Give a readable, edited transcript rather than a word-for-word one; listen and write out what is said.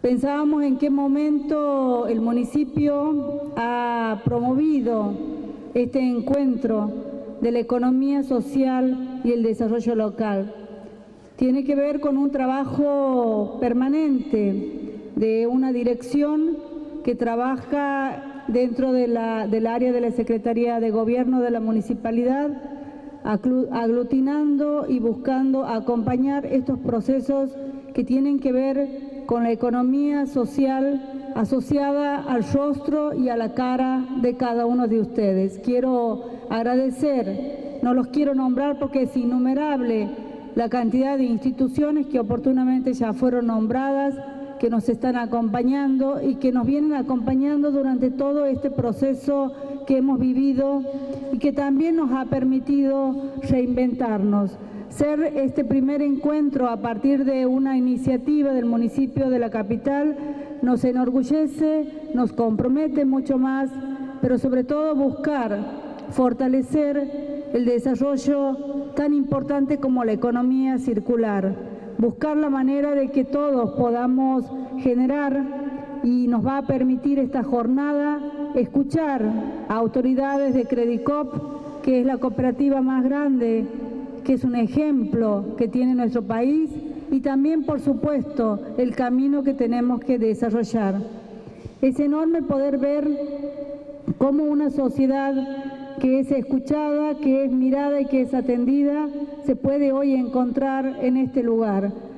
Pensábamos en qué momento el municipio ha promovido este encuentro de la economía social y el desarrollo local. Tiene que ver con un trabajo permanente de una dirección que trabaja dentro del área de la Secretaría de Gobierno de la Municipalidad, aglutinando y buscando acompañar estos procesos que tienen que ver con la economía social asociada al rostro y a la cara de cada uno de ustedes. Quiero agradecer, no los quiero nombrar porque es innumerable la cantidad de instituciones que oportunamente ya fueron nombradas, que nos están acompañando y que nos vienen acompañando durante todo este proceso que hemos vivido y que también nos ha permitido reinventarnos. Ser este primer encuentro a partir de una iniciativa del municipio de la capital nos enorgullece, nos compromete mucho más, pero sobre todo buscar fortalecer el desarrollo tan importante como la economía circular, buscar la manera de que todos podamos generar, y nos va a permitir esta jornada escuchar a autoridades de Credicop, que es la cooperativa más grande, que es un ejemplo que tiene nuestro país, y también, por supuesto, el camino que tenemos que desarrollar. Es enorme poder ver cómo una sociedad que es escuchada, que es mirada y que es atendida, se puede hoy encontrar en este lugar.